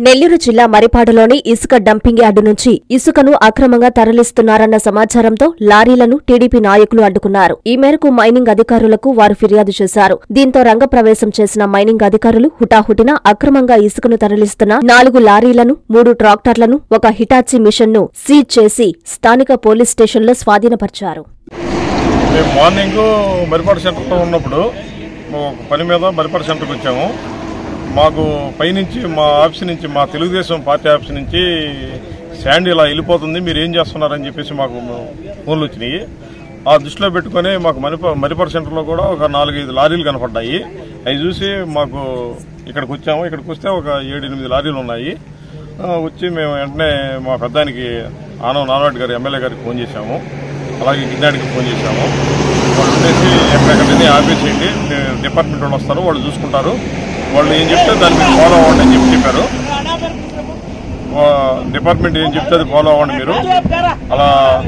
నెల్లూరు జిల్లా మరిపాడులోని ఇసుక dumping yard నుంచి ఇసుకను అక్రమంగా తరలిస్తున్నారన్న సమాచారంతో లారీలను టీడీపీ నాయకులు అడ్డుకున్నారు. ఈ మేరకు మైనింగ్ అధికారులకు వారు ఫిర్యాదు చేశారు. దీంతో రంగప్రవేశం చేసిన మైనింగ్ అధికారులు హుటాహుటిన అక్రమంగా ఇసుకను తరలిస్తున్న 4 లారీలను 3 ట్రాక్టర్లను ఒక హిటాచీ మిషన్ను సీజ్ చేసి స్థానిక పోలీస్ స్టేషన్లో స్వాధీనపరిచారు. మార్నింగ్ మరిపాడు సెంటర్లో ఉన్నప్పుడు పని మీద మరిపాడు సెంటర్కి వచ్చాము. మాకు పైనుంచి మా ఆఫీస్ నుంచి మా తెలుగుదేశం పార్టీ ఆఫీస్ నుంచి శాండ్ ఇలా వెళ్ళిపోతుంది, మీరు ఏం చేస్తున్నారని చెప్పేసి మాకు ఫోన్లు వచ్చినాయి. ఆ దృష్టిలో పెట్టుకుని మాకు మరిపాడు సెంటర్లో కూడా ఒక 4-5 లారీలు కనపడ్డాయి. అవి చూసి మాకు ఇక్కడికి వచ్చాము. ఇక్కడికి వస్తే ఒక 7-8 లారీలు ఉన్నాయి. వచ్చి మేము వెంటనే మా పెద్దానికి నారాయణ గారి ఎమ్మెల్యే గారికి ఫోన్ చేశాము. అలాగే గిన్నెడికి ఫోన్ చేశాము. వాళ్ళు ఉండేసి ఎక్కడెక్కడనే ఆపేసేయండి, డిపార్ట్మెంట్ వాళ్ళు వస్తారు, వాళ్ళు చూసుకుంటారు, వాళ్ళు ఏం చెప్తే దాన్ని మీరు ఫాలో అవ్వండి అని చెప్పారు. డిపార్ట్మెంట్ ఏం చెప్తే అది ఫాలో అవ్వండి, మీరు అలా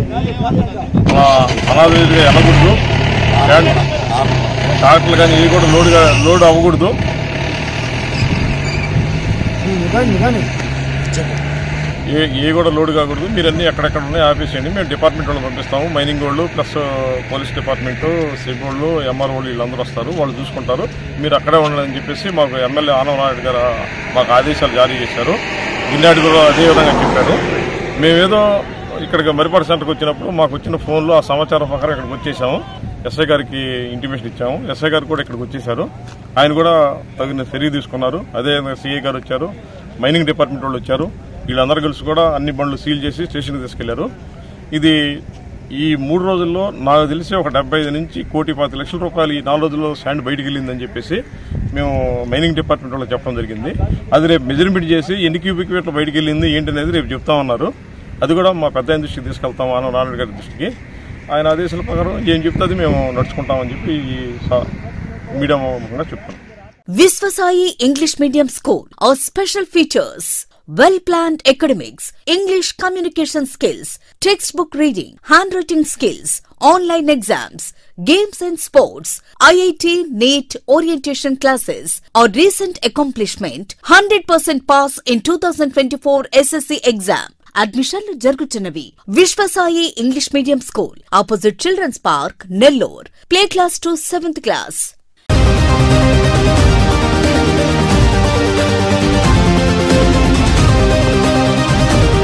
అనాథగా వెళ్ళకూడదు, ట్రాక్టర్లు కానీ ఇవి కూడా లోడ్ అవ్వకూడదు, ఏ కూడా లోడ్ కాకూడదు, మీరు అన్ని ఎక్కడెక్కడ ఉన్నాయి ఆపేసేయండి, మేము డిపార్ట్మెంట్ వాళ్ళు పంపిస్తాము, మైనింగ్ వాళ్ళు ప్లస్ పోలీస్ డిపార్ట్మెంటు సిబ్ వాళ్ళు ఎంఆర్ వాళ్ళు వీళ్ళందరూ వస్తారు, వాళ్ళు చూసుకుంటారు, మీరు అక్కడే ఉండాలని చెప్పేసి మాకు ఎమ్మెల్యే నారాయణ గారు మాకు ఆదేశాలు జారీ చేశారు. గిన్నెడి కూడా అదేవిధంగా చెప్పారు. మేమేదో ఇక్కడికి మరిపాడు సెంటర్కి వచ్చినప్పుడు మాకు వచ్చిన ఫోన్లో ఆ సమాచారం ప్రకారం ఇక్కడికి వచ్చేసాము. ఎస్ఐ గారికి ఇంటిమేషన్ ఇచ్చాము. ఎస్ఐ గారు కూడా ఇక్కడికి వచ్చేసారు. ఆయన కూడా తగిన చర్య తీసుకున్నారు. అదేవిధంగా సిఐ గారు వచ్చారు, మైనింగ్ డిపార్ట్మెంట్ వాళ్ళు వచ్చారు. వీళ్ళందరూ కలిసి కూడా అన్ని బండ్లు సీల్ చేసి స్టేషన్కి తీసుకెళ్లారు. ఇది ఈ 3 రోజుల్లో నాకు తెలిసి ఒక 75 నుంచి 1,25 రూపాయలు ఈ 4 రోజుల్లో శాండ్ బయటికి వెళ్ళిందని చెప్పేసి మేము మైనింగ్ డిపార్ట్మెంట్ వాళ్ళు చెప్పడం జరిగింది. అది రేపు మెజర్మెంట్ చేసి ఎన్ని క్యూబిక్ ఫీట్లు బయటికి వెళ్ళింది ఏంటనేది రేపు చెప్తామన్నారు. అది కూడా మా పెద్ద దృష్టికి తీసుకెళ్తాం, నారాయణ గారి దృష్టికి. ఆయన ఆదేశాల ప్రకారం ఏం చెప్తే అది మేము నడుచుకుంటామని చెప్పి మీడియా ముఖంగా చెప్తాం. Viswasai English Medium School. Our special features: well-planned academics, English communication skills, textbook reading, handwriting skills, online exams, games and sports, IIT, NEET orientation classes. Our recent accomplishment: 100% pass in 2024 SSC exam. అడ్మిషన్లు జరుగుతున్నవి. Vishwasai English medium school, opposite children's park, Nellore. Play class to 7th class.